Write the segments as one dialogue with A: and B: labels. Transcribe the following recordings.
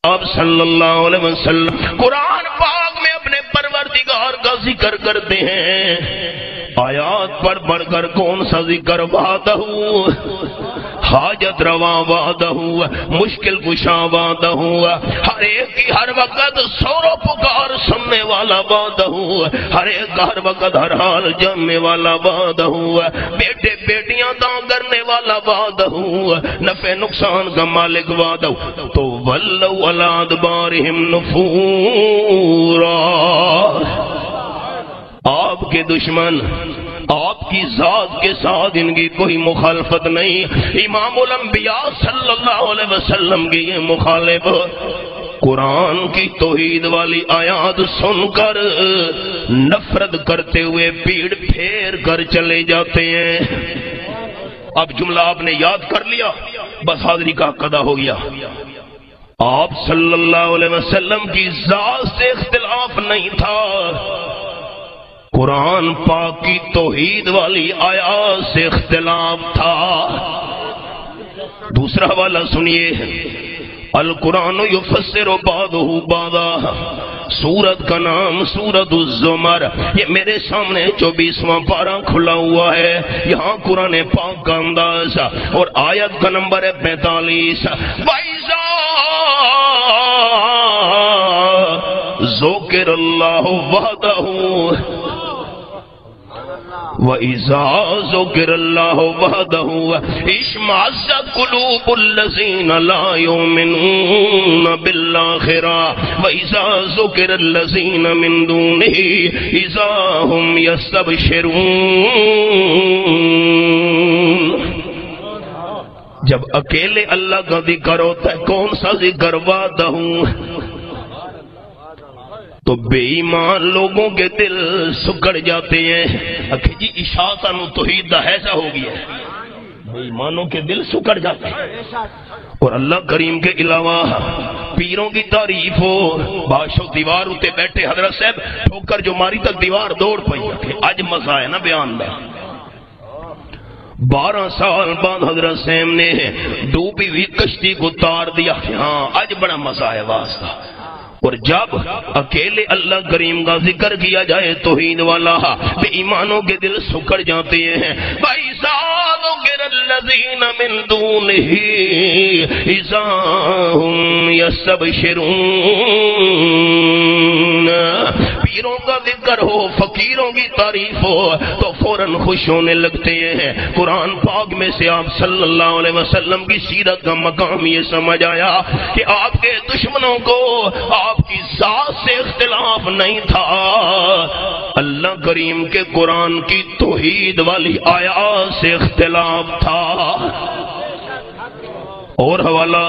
A: آپ صلی اللہ علیہ وسلم قرآن پاک میں اپنے پروردگار کا ذکر کرتے ہیں، آیات پڑھ پڑھ کر کون سا ذکر؟ وعدہ حاجت روا وعدہ، مشکل کشا وعدہ، ہر ایک کی ہر وقت سور و پکار سننے والا وعدہ، ہر ایک کا ہر وقت ہر حال جاننے والا وعدہ، بیٹے بیٹیاں داں کرنے والا وعدہ، نفع نقصان کا مالک وعدہ، تو ولوا علی ادبارہم نفورا، آپ کے دشمن آپ کی ذات کے ساتھ ان کی کوئی مخالفت نہیں۔ امام الانبیاء صلی اللہ علیہ وسلم کی یہ مخالف قرآن کی توحید والی آیات سن کر نفرت کرتے ہوئے پیڑ پھیر کر چلے جاتے ہیں۔ اب جملہ آپ نے یاد کر لیا، بس حاضری کا حق ادا ہو گیا۔ آپ صلی اللہ علیہ وسلم کی ذات سے اختلاف نہیں تھا، قرآن پاک کی توحید والی آیات سے اختلاف تھا۔ دوسرا حوالہ سنیے، القرآن یفسر بعضہ بعضا، سورت کا نام سورت الزمر، یہ میرے سامنے 24واں پارہ کھلا ہوا ہے، یہاں قرآن پاک کا انداز اور آیت کا نمبر ہے 45۔ وَإِذَا ذُكِرَ اللَّهُ وَحْدَهُ وَإِذَا ذُكِرَ اللَّهُ وَحْدَهُ اشْمَأَزَّتْ قُلُوبُ الَّذِينَ لَا يُؤْمِنُونَ بِالْآخِرَةِ وَإِذَا ذُكِرَ الَّذِينَ مِن دُونِهِ إِذَا هُمْ يَسْتَبْشِرُونَ۔ جب اکیلے اللہ کا ذکر ہوتا ہے، کون سا ذکر؟ وعدہ، تو بے ایمان لوگوں کے دل سکڑ جاتے ہیں۔ جی اشاعت انو توحید دا ایسا ہو گیا ہے، بے ایمانوں کے دل سکڑ جاتے ہیں۔ اور اللہ کریم کے علاوہ پیروں کی تعریف ہو، بادشاہ دیوار اتے بیٹھے حضرت صاحب ٹھوکر جو ماری تک دیوار دوڑ پئی، اج مزہ ہے نا بیان دا۔ 12 سال بعد حضرت صاحب نے ڈوبی ہوئی کشتی کو تار دیا، ہاں اج بڑا مزہ ہے واسطہ۔ اور جب اکیلے اللہ کریم کا ذکر کیا جائے توحید والا، بے ایمانوں کے دل سکڑ جاتے ہیں۔ وَإِذَا ذُكِرَ الَّذِينَ مِن دُونِهِ إِذَا هُمْ يَسْتَبْشِرُونَ۔ پیروں کا ذکر ہو، فقیروں کی تعریف ہو تو فوراً خوش ہونے لگتے ہیں۔ قرآن پاک میں سے آپ صلی اللہ علیہ وسلم کی سیرت کا مقام یہ سمجھ آیا کہ آپ کے دشمنوں کو آپ کی ذات سے اختلاف نہیں تھا، اللہ کریم کے قرآن کی توحید والی آیات سے اختلاف تھا۔ اور حوالہ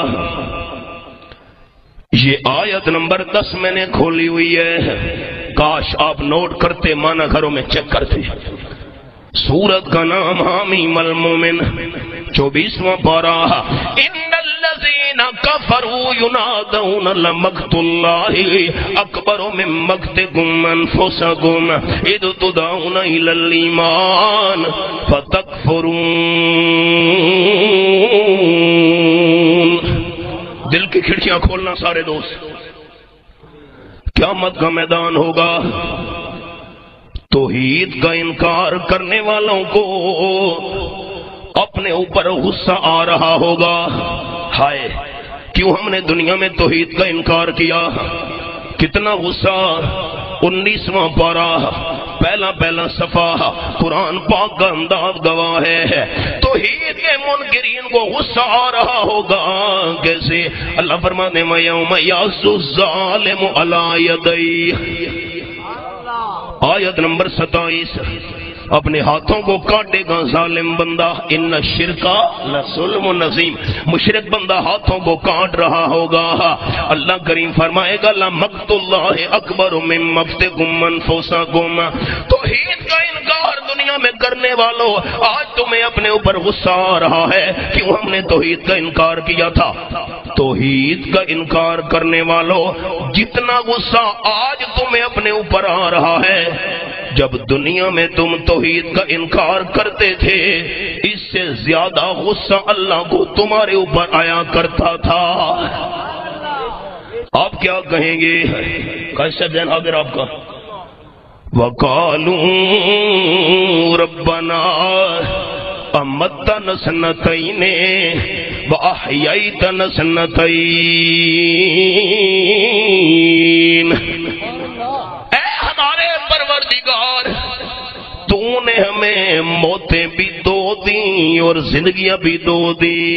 A: یہ آیت نمبر 10 میں نے کھولی ہوئی ہے، کاش آپ نوٹ کرتے، مانا گھروں میں چیک کرتے۔ سورت کا نام حامیم المومن، 24واں پارہ۔ ان الذین کفروا ینادون لمقت اللہ اکبر من مقتکم انفسکم اذ تدعون الی الایمان فتکفرون۔ دل کی کھڑکیاں کھولنا سارے دوست، قیامت کا میدان ہوگا، توحید کا انکار کرنے والوں کو اپنے اوپر غصہ آ رہا ہوگا، ہائے کیوں ہم نے دنیا میں توحید کا انکار کیا، کتنا غصہ۔ 19واں پارہ پہلا صفحہ، قرآن پاک کا انداز گواہ ہے، توحید کے منکرین کو غصہ آ رہا ہوگا۔ کیسے؟ اللہ فرماتے ہیں یوم یعض الظالم علی یدیہ، آیت نمبر 27۔ اپنے ہاتھوں کو کاٹے گا ظالم بندہ، ان الشرک لظلم عظیم، مشرک بندہ ہاتھوں کو کاٹ رہا ہوگا۔ اللہ کریم فرمائے گا لمقت اللہ اکبر من مقتکم انفسکم۔ توحید کا انکار دنیا میں کرنے والوں، آج تمہیں اپنے اوپر غصہ آ رہا ہے، کیوں ہم نے توحید کا انکار کیا تھا۔ توحید کا انکار کرنے والوں، جتنا غصہ آج تمہیں اپنے اوپر آ رہا ہے، جب دنیا میں تم توحید کا انکار کرتے تھے، اس سے زیادہ غصہ اللہ کو تمہارے اوپر آیا کرتا تھا۔ کیا کہیں گے؟ کیسا ذہن حاضر آپ کا؟ وَقَالُوا رَبَّنَا أَمَّتَّنَا سَنَتَيْنِ وَأَحْيَيْتَنَا سَنَتَيْنِ، اے ہمارے پروردگار، تو نے ہمیں موتیں بھی دو دیں اور زندگیاں بھی دو دی،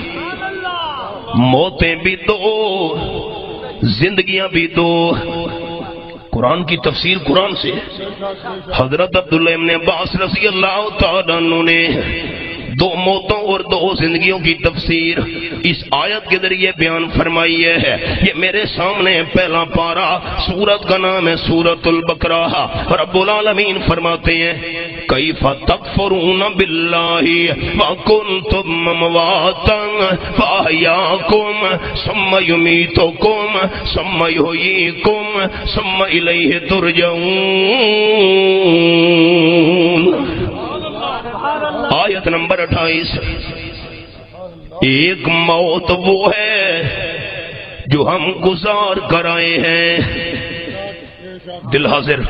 A: موتیں بھی دو زندگیاں بھی دو۔ قرآن کی تفسیر قرآن سے حضرت عبداللہ ابن عباس رضی اللہ تعالیٰ عنہ نے دو موتوں اور دو زندگیوں کی تفسیر اس آیت کے ذریعے بیان فرمائی ہے۔ یہ میرے سامنے پہلا پارہ، سورت کا نام ہے سورت البقرہ۔ رب العالمین فرماتے ہیں کیف تکفرون باللہ وکنتم امواتا فاحیاکم ثم یمیتکم ثم یحییکم ثم الیہ ترجعون۔ آیت نمبر 28۔ ایک موت وہ ہے جو ہم گزار کر آئے ہیں، دل حاضر،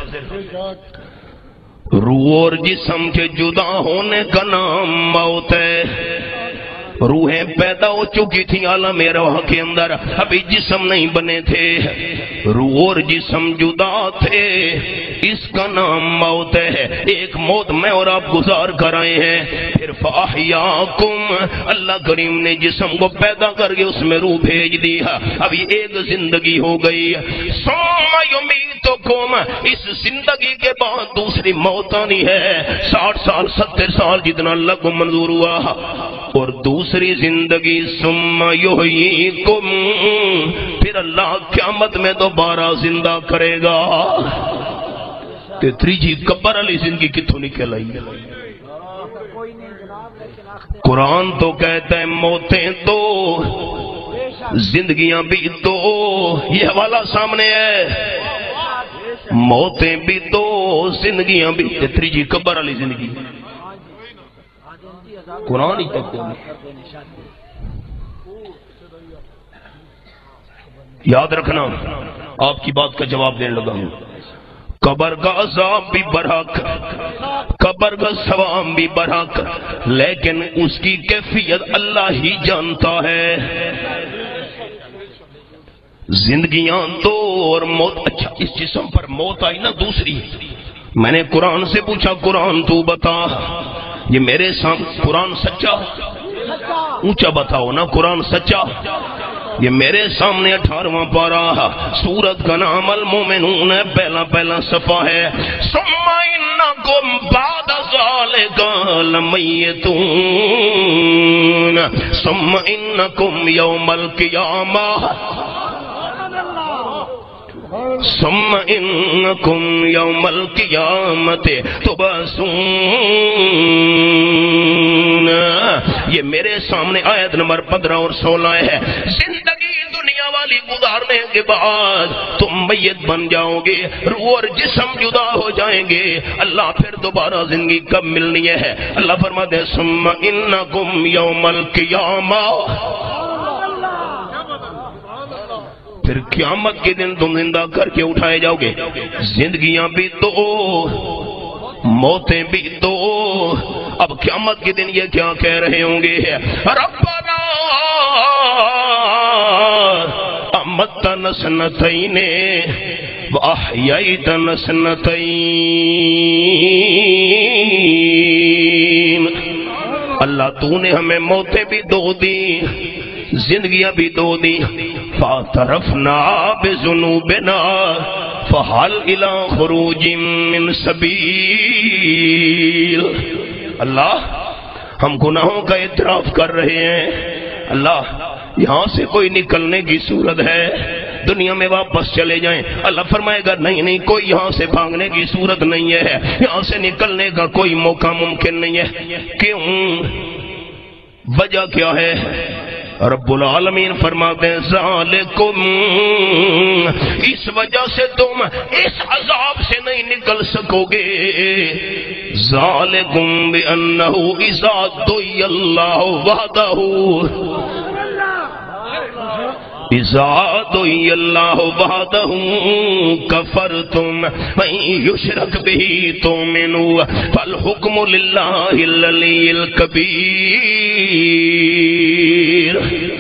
A: روح اور جسم کے جدا ہونے کا نام موت ہے۔ روحیں پیدا ہو چکی تھی عالم روح کے اندر، ابھی جسم نہیں بنے تھے، روح اور جسم جدا تھے، اس کا نام موت ہے۔ ایک موت میں اور آپ گزار کر آئے ہیں۔ پھر فاحیاکم، اللہ کریم نے جسم کو پیدا کر کے اس میں روح بھیج دیا، ابھی ایک زندگی ہو گئی۔ ثم یمیتکم، اس زندگی کے بعد دوسری موت آنی ہے، 60 سال 70 سال جتنا اللہ کو منظور ہوا، اور دوسری زندگی ثم یحییکم، پھر اللہ قیامت میں دوبارہ زندہ کرے گا۔ تیسری قبر علی زندگی کتوں نکل آئی؟ قرآن تو کہتا ہے موتیں دو زندگیاں بھی دو، یہ حوالہ سامنے ہے، موتیں بھی دو زندگیاں بھی، تیسری قبر علی زندگی قرآن ہی تک یاد رکھنا۔ آپ کی بات کا جواب دینے لگا ہوں، قبر کا عذاب بھی برحق، قبر کا ثواب بھی برحق، لیکن اس کی کیفیت اللہ ہی جانتا ہے۔ زندگیاں دو اور موت، اچھا اس جسم پر موت آئی نا دوسری، میں نے قرآن سے پوچھا قرآن تو بتا، یہ میرے سامنے قرآن سچا، اونچا بتاؤ نا قرآن سچا، یہ میرے سامنے 18واں پارہ، سورت کا نام المومنون ہے، پہلا صفحہ ہے۔ ثم انکم بعد ذالک لمیتون ثم انکم یوم القیامہ ثم انکم یوم القیامت تبعثون، یہ میرے سامنے آیت نمبر 15 اور 16 ہے۔ زندگی دنیا والی گزارنے کے بعد تم میت بن جاؤ گے، روح اور جسم جدا ہو جائیں گے، اللہ پھر دوبارہ زندگی کب ملنی ہے؟ اللہ فرماتے ہیں ثم انکم یوم القیامہ، پھر قیامت کے دن تم زندہ کر کے اٹھائے جاؤ گے۔ زندگیاں بھی دو، موتیں بھی دو، اب قیامت کے دن یہ کیا کہہ رہے ہوں گے؟ ربنا امتنا سنتین واحییتنا سنتین، اللہ تو نے ہمیں موتیں بھی دو دی، زندگیاں بھی دو دی، فاعترفنا بذنوبنا فہل الی خروج من سبیل۔ اللہ ہم گناہوں کا اعتراف کر رہے ہیں، اللہ یہاں سے کوئی نکلنے کی صورت ہے؟ دنیا میں واپس چلے جائیں؟ اللہ فرمائے گا نہیں، کوئی یہاں سے بھاگنے کی صورت نہیں ہے، یہاں سے نکلنے کا کوئی موقع ممکن نہیں ہے۔ کیوں؟ وجہ کیا ہے؟ رب العالمین فرماتے ہیں ذالکم، اس وجہ سے تم اس عذاب سے نہیں نکل سکو گے، ذالکم بانہ اذا دعی اللہ وحدہ، اذا دعی اللہ وحدہ کفرتم وان یشرک بہ تؤمنوا فالحکم للہ العلی الکبیر۔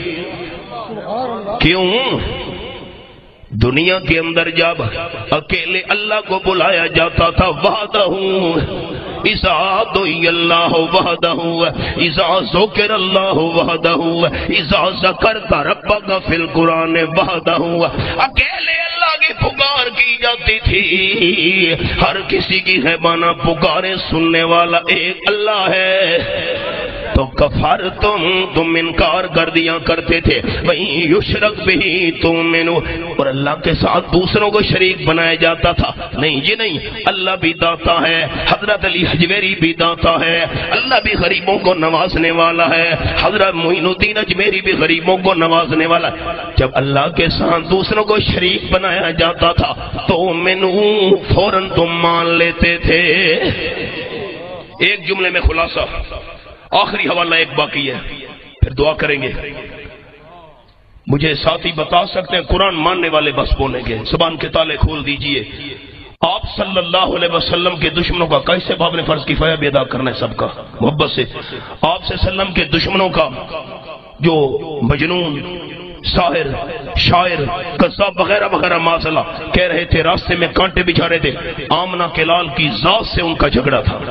A: کیوں؟ دنیا کے اندر جب اکیلے اللہ کو بلایا جاتا تھا وحدہ، اذا دعی اللہ وحدہ، اذا ذکر اللہ وحدہ، اذا ذکرت ربک فی القرآن وحدہ، اکیلے اللہ کی پکار کی جاتی تھی۔ ہر کسی کی غیبانہ پکاریں سننے والا ایک اللہ ہے۔ تو کفر تم انکار کر دیا کرتے تھے، وہیں یشرک بھی تؤمنوا، اور اللہ کے ساتھ دوسروں کو شریک بنایا جاتا تھا۔ نہیں جی نہیں، اللہ بھی داتا ہے، حضرت علی حجویری بھی داتا ہے، اللہ بھی غریبوں کو نوازنے والا ہے، حضرت معین الدین اجمیری بھی غریبوں کو نوازنے والا ہے۔ جب اللہ کے ساتھ دوسروں کو شریک بنایا جاتا تھا تو فوراً تم مان لیتے تھے۔ ایک جملے میں خلاصہ، آخری حوالہ ایک باقی ہے، پھر دعا کریں گے۔ مجھے ساتھی بتا سکتے ہیں قرآن ماننے والے بس بولیں گے، زبان کے تالے کھول دیجئے۔ آپ صلی اللہ علیہ وسلم کے دشمنوں کا کیسے باب نے فرض کفایہ بھی ادا کرنا ہے سب کا محبت سے۔ آپ سے وسلم کے دشمنوں کا جو مجنون، ساحر، شاعر، قذاب وغیرہ وغیرہ معاذ کہہ رہے تھے، راستے میں کانٹے بچھا رہے تھے، آمنہ کے لال کی ذات سے ان کا جھگڑا تھا،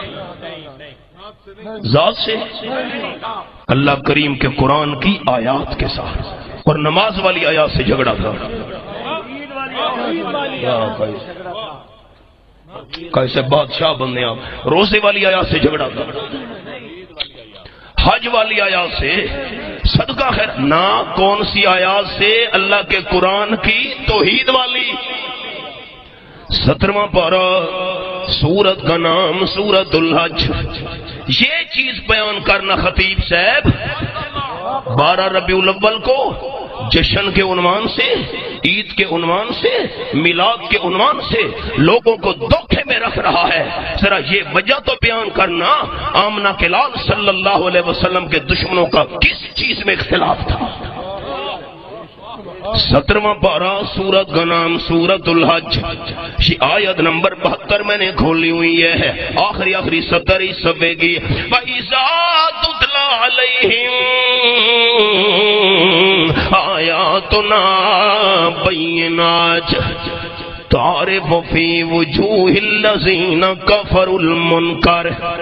A: ذات سے، اللہ کریم کے قرآن کی آیات کے ساتھ، اور نماز والی آیات سے جھگڑا تھا۔ کیسے بادشاہ بندے آپ، روزے والی آیات سے جھگڑا تھا، حج والی آیات سے، صدقہ خیر نہ کون سی آیات سے؟ اللہ کے قرآن کی توحید والی۔ 17واں پارہ، سورت کا نام سورت الحج۔ یہ چیز بیان کرنا خطیب صاحب 12 ربیع الاول کو جشن کے عنوان سے، عید کے عنوان سے، میلاد کے عنوان سے لوگوں کو دھوکے میں رکھ رہا ہے۔ ذرا یہ وجہ تو بیان کرنا، آمنہ کے لال صلی اللہ علیہ وسلم کے دشمنوں کا کس چیز میں اختلاف تھا؟ 17واں پارہ، سورت کا نام سورت الحج، آیت نمبر 72 میں نے کھولی ہوئی ہے، آخری 70 صفحے کی۔ وَإِذَا تُتْلَىٰ عَلَيْهِمْ آیاتنا بَيِّنَاتٍ تَعْرِفُ فِي وُجُوهِ الَّذِينَ كَفَرُوا الْمُنكَرَ۔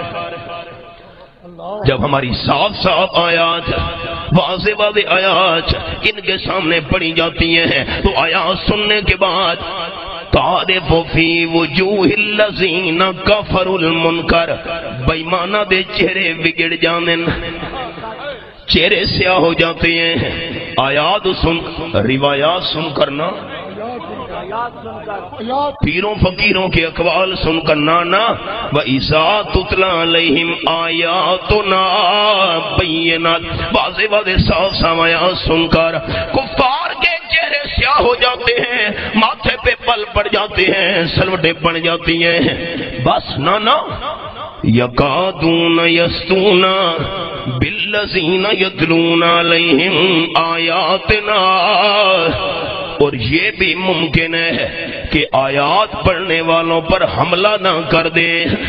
A: جب ہماری صاف صاف آیات، واضح واضح آیات ان کے سامنے پڑھی جاتی ہیں تو آیات سننے کے بعد تعرف فی وجوہ الذین کفروا المنکر، بے ایمانہ دے چہرے بگڑ جاندے، چہرے سیاہ ہو جاتے ہیں۔ آیات سن، روایات سن کرنا، پیروں فقیروں کے اقوال سن کر نانا، وَإِذَا تُتْلَىٰ عَلَيْهِمْ آیاتنا بَيِّنَاتٍ، واضح واضح صاف صاف آیات سن کر کفار کے چہرے سیاہ ہو جاتے ہیں، ماتھے پہ پل پڑ جاتے ہیں، سلوٹیں پڑ جاتی ہیں۔ بس نانا، یکادون یسطون بالذین یتلون علیہم آیاتنا، اور یہ بھی ممکن ہے کہ آیات پڑھنے والوں پر حملہ نہ کر دے۔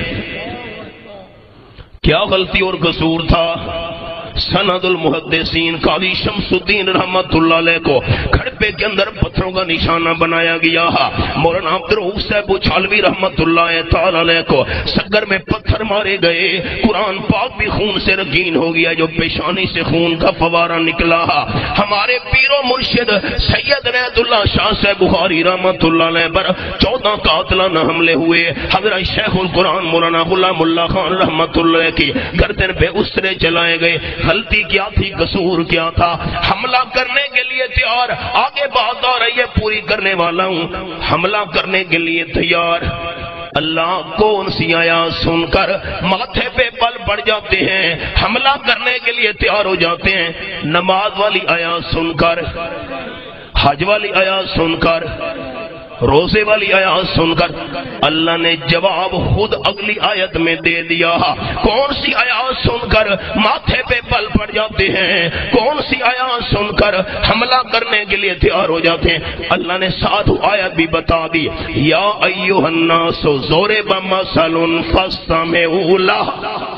A: کیا غلطی اور قصور تھا؟ سند المحدثین قاضی شمس الدین رحمت اللہ علیہ کو کھڑپے کے اندر پتھروں کا نشانہ بنایا گیا۔ مولانا عبدالرؤوف صاحب اچھالوی رحمت اللہ تعالی علیہ کو سگر میں پتھر مارے گئے، قرآن پاک بھی خون سے رنگین ہو گیا، جو پیشانی سے خون کا فوارہ نکلا۔ ہمارے پیر و مرشد سید عنایت اللہ شاہ صاحب بخاری رحمت اللہ علیہ پر 14 قاتلانہ حملے ہوئے۔ حضرت شیخ القرآن مولانا غلام اللہ خان رحمت اللہ علیہ کی گردن پہ اسرے چلائے گئے۔ غلطی کیا تھی؟ قصور کیا تھا؟ حملہ کرنے کے لیے تیار، آگے بات آ رہی ہے پوری کرنے والا ہوں، حملہ کرنے کے لیے تیار۔ اللہ کون سی آیات سن کر ماتھے پہ پل پڑ جاتے ہیں، حملہ کرنے کے لیے تیار ہو جاتے ہیں؟ نماز والی آیات سن کر، حج والی آیات سن کر، روزے والی آیات سن کر اللہ نے جواب خود اگلی آیت میں دے دیا۔ کون سی آیات سن کر ماتھے پہ بل پڑ جاتے ہیں، کون سی آیات سن کر حملہ کرنے کے لیے تیار ہو جاتے ہیں؟ اللہ نے ساتھ آیت بھی بتا دی، یا ایھا الناس ضرب مثل فاستمعوا لہ۔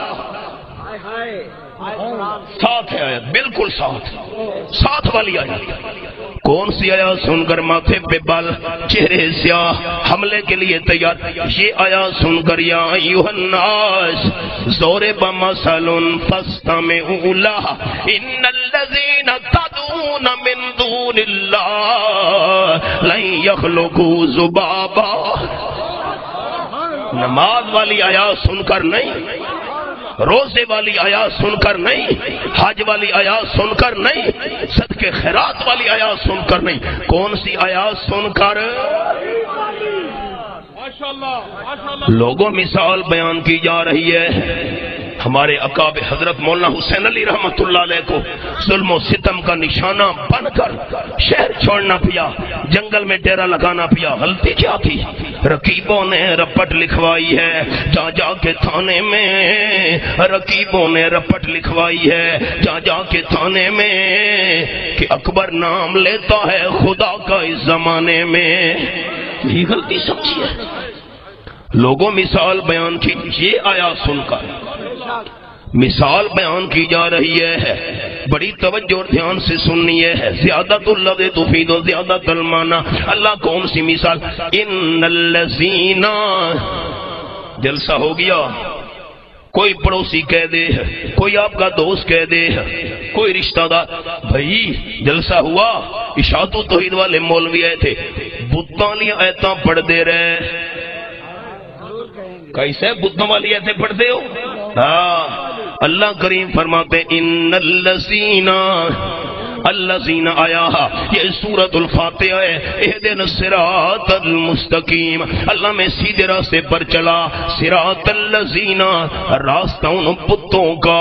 A: ساتھ ہے آیت، بالکل ساتھ والی آیت۔ کون سی آیات سن کر ماتھے پہ بال، چہرے سیاہ، حملے کے لیے تیار؟ یہ آیات سن کر یا ایھا الناس ضرب مثل فاستمعوا لہ ان الذین تدعون من دون اللہ لن یخلقوا ذبابا۔ نماز والی آیات سن کر نہیں، روزے والی آیات سن کر نہیں، حج والی آیات سن کر نہیں، صدقے خیرات والی آیات سن کر نہیں، کون سی آیات سن کر؟ لوگوں مثال بیان کی جا رہی ہے۔ ہمارے عقاب حضرت مولانا حسین علی رحمت اللہ علیہ کو ظلم و ستم کا نشانہ بن کر شہر چھوڑنا پیا، جنگل میں ڈیرا لگانا پیا۔ غلطی کیا تھی؟ رقیبوں نے رپٹ لکھوائی ہے، جا کے تھانے میں رقیبوں نے رپٹ لکھوائی ہے، جا کے تھانے میں کہ اکبر نام لیتا ہے خدا کا اس زمانے میں۔ یہی غلطی سمجھی ہے۔ لوگوں مثال بیان کی، یہ آیا سن کر مثال بیان کی جا رہی ہے، بڑی توجہ اور دھیان سے سننی ہے۔ زیادت اللفظ تفید و زیادت المعنی۔ اللہ کون سی مثال؟ ان الذین، جلسہ ہو گیا، کوئی پڑوسی کہہ دے، کوئی آپ کا دوست کہہ دے، کوئی رشتہ دار، بھائی جلسہ ہوا، اشاعت و توحید والے مولوی آئے تھے، بتاں لی آیتاں پڑھ دے رہے۔ کیسے بتوں والی ایسے پڑھتے ہو؟ ہاں، اللہ کریم فرماتے ان الذین آیا، یہ سورۃ الفاتحہ ہے۔ اہدنا الصراط المستقیم، اللہ میں سیدھے راستے پر چلا۔ صراط الذین، راستہ ان بتوں کا۔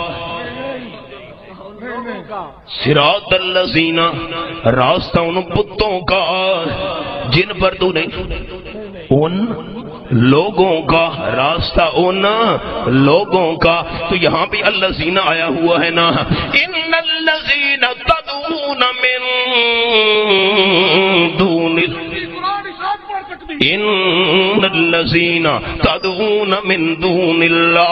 A: صراط الذین، راستہ ان بتوں کا جن پر تو نہیں، ان لوگوں کا، راستہ ان لوگوں کا۔ تو یہاں بھی الذین آیا ہوا ہے نا، ان الذین تدعون من دون، ان الذین تدعون من دون اللہ،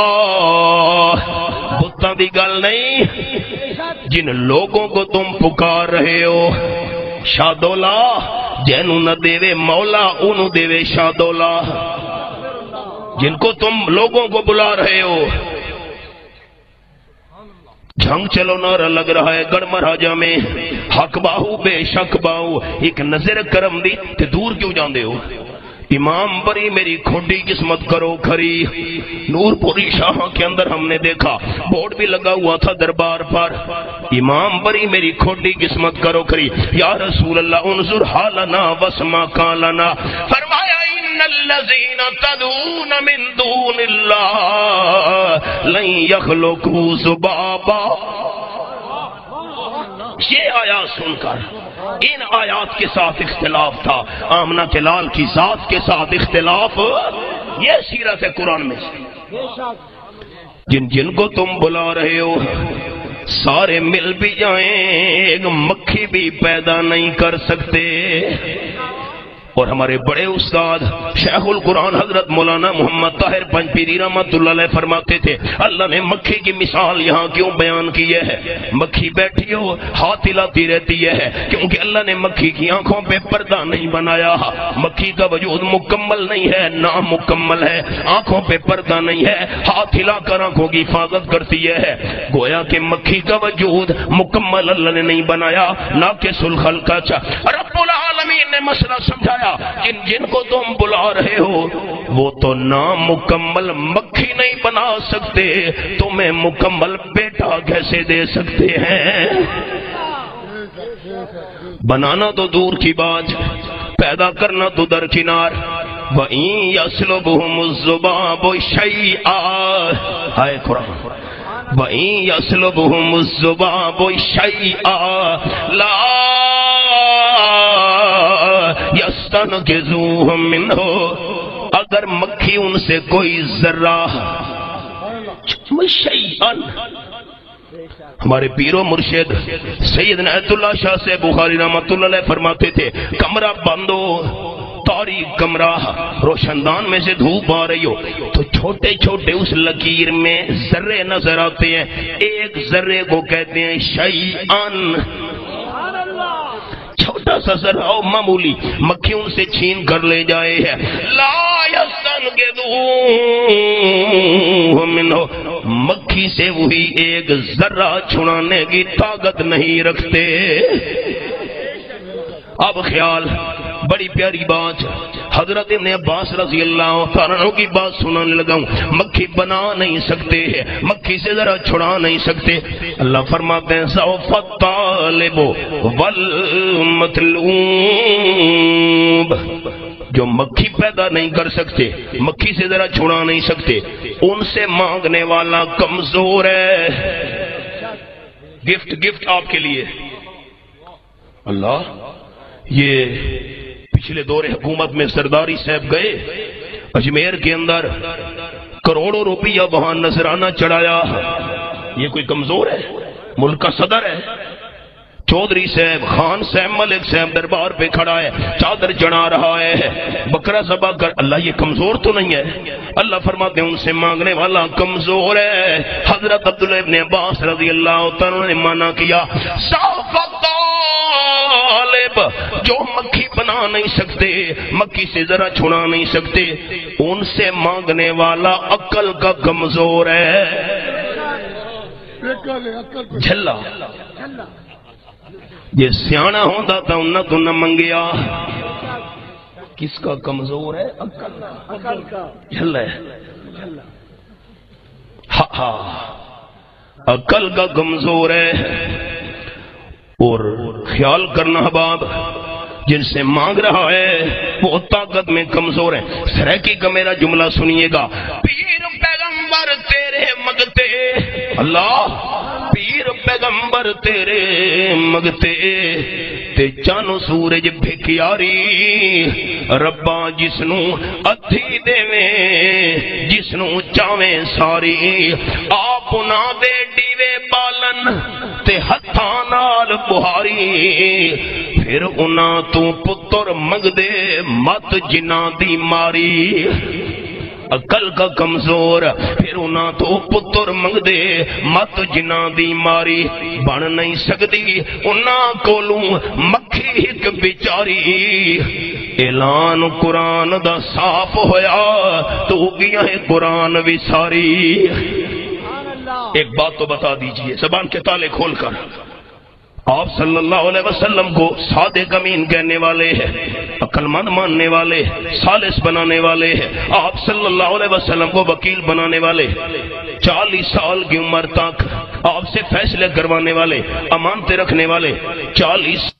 A: بتاں دی گل نہیں، جن لوگوں کو تم پکار رہے ہو۔ شادولا جنوں نہ دے مولا انہوں دے شادولا، جن کو تم لوگوں کو بلا رہے ہو۔ جھنگ چلو نعرہ لگ رہا ہے گڑھ مہاراجہ میں، حق باہو بے شک باہو، ایک نظر کرم دی تے دور کیوں جاندے ہو؟ امام بری میری کھوٹی قسمت کرو کھری۔ نور پوری شاہ کے اندر ہم نے دیکھا بورڈ بھی لگا ہوا تھا دربار پر، امام بری میری کھوٹی قسمت کرو کھری، یا رسول اللہ انظر حالنا واسمع قالنا۔ فرمایا ان الذین تدعون من دون اللہ لن یخلقوا ذبابا۔ یہ آیات سن کر ان آیات کے ساتھ اختلاف تھا، آمنہ کے لال کی ذات کے ساتھ اختلاف، یہ سیرت ہے قرآن میں سے۔ جن کو تم بلا رہے ہو سارے مل بھی جائیں ایک مکھی بھی پیدا نہیں کر سکتے۔ اور ہمارے بڑے استاد شیخ القرآن حضرت مولانا محمد طاہر پنجپیری رحمت اللہ علیہ فرماتے تھے، اللہ نے مکھی کی مثال یہاں کیوں بیان کی ہے؟ مکھی بیٹھی ہو ہاتھ ہلاتی رہتی ہے، کیونکہ اللہ نے مکھی کی آنکھوں پہ پردہ نہیں بنایا۔ مکھی کا وجود مکمل نہیں ہے، نامکمل ہے، آنکھوں پہ پردہ نہیں ہے، ہاتھ ہلا کر آنکھوں کی حفاظت کرتی ہے۔ گویا کہ مکھی کا وجود مکمل اللہ نے نہیں بنایا، ناقص الخلق۔ رب العالمین نے مسئلہ سمجھایا، جن کو تم بلا رہے ہو وہ تو نامکمل مکھی نہیں بنا سکتے، تمہیں مکمل بیٹا کیسے دے سکتے ہیں؟ بنانا تو دور کی بات، پیدا کرنا تو درکنار۔ وَإِن يَسْلُبْهُمُ الذُّبَابُ شَيْئًا، ہائے قرآن، وَإِن يَسْلُبْهُمُ الذُّبَابُ شَيْئًا لَا یستنقذوہ منہ، اگر مکھی ان سے کوئی ذرہ شیئن، ہمارے پیر و مرشد سیدنا عطیہ اللہ شاہ سے بخاری رحمۃ اللہ علیہ فرماتے تھے کمرہ بند ہو، تاریک کمرہ، روشن دان میں سے دھوپ آ رہی ہو تو چھوٹے چھوٹے اس لکیر میں ذرے نظر آتے ہیں، ایک ذرے کو کہتے ہیں شیئن، چھوٹا سا ذرہ ہو معمولی، مکھی ان سے چھین کر لے جائے ہے، لا یستنقذوہ منہ، مکھی سے وہی ایک ذرہ چھڑانے کی طاقت نہیں رکھتے۔ اب خیال، بڑی پیاری بات، حضرت ابن عباس رضی اللہ تعالیٰ عنہ کی بات سنانے لگا ہوں، مکھی بنا نہیں سکتے، مکھی سے ذرا چھڑا نہیں سکتے۔ اللہ فرماتے ہیں سوف الطالب والمطلوب، جو مکھی پیدا نہیں کر سکتے، مکھی سے ذرا چھڑا نہیں سکتے، ان سے مانگنے والا کمزور ہے۔ گفٹ آپ کے لیے اللہ، یہ پچھلے دور حکومت میں سرداری صاحب گئے اجمیر کے اندر، کروڑوں روپیہ وہاں نذرانہ چڑھایا، یہ کوئی کمزور ہے؟ ملک کا صدر ہے، چودھری صاحب، خان صاحب، ملک صاحب دربار پہ کھڑا ہے، چادر چڑھا رہا ہے، بکرا ذبح کر، اللہ یہ کمزور تو نہیں ہے؟ اللہ فرماتے ہیں ان سے مانگنے والا کمزور ہے۔ حضرت عبداللہ ابن عباس رضی اللہ تعالیٰ نے منع کیا، طالب، جو مکھی بنا نہیں سکتے، مکھی سے ذرا چھڑا نہیں سکتے، ان سے مانگنے والا عقل کا کمزور ہے۔ جھلا یہ سیانا ہوتا تھا انہاں تو نہ منگیا، کس کا کمزور ہے؟ عقل کا۔ جھلا ہے، ہاں عقل کا کمزور ہے۔ اور خیال کرنا احباب، جن سے مانگ رہا ہے وہ طاقت میں کمزور ہے۔ سریکی کا میرا جملہ سنیے گا، پیر پیغمبر تیرے مگتے، اللہ پیر پیغمبر تیرے مگتے، تے چانو سورج بھکیاری، ربا جسنوں اتھی دیویں، جسنوں چاویں ساری، آپ نہ دے ڈیوے بالن تے ہتھاں نال بہاری، پھر انہاں تو پتر منگ دے مت جناں دی ماری۔ عقل کا کمزور، پھر انہاں تو پتر منگ دے مت جناں دی ماری، بن نہیں سکتی انہاں کولوں مکھی ایک بیچاری۔ اعلان قرآن دا صاف ہویا تو گیا ہے قرآن وساری۔ ایک بات تو بتا دیجئے زبان کے تالے کھول کر، آپ صلی اللہ علیہ وسلم کو صادق امین کہنے والے ہیں، عقل مند ماننے والے، خالص بنانے والے ہیں، آپ صلی اللہ علیہ وسلم کو وکیل بنانے والے، 40 سال کی عمر تک آپ سے فیصلے کروانے والے، امانتیں رکھنے والے، 40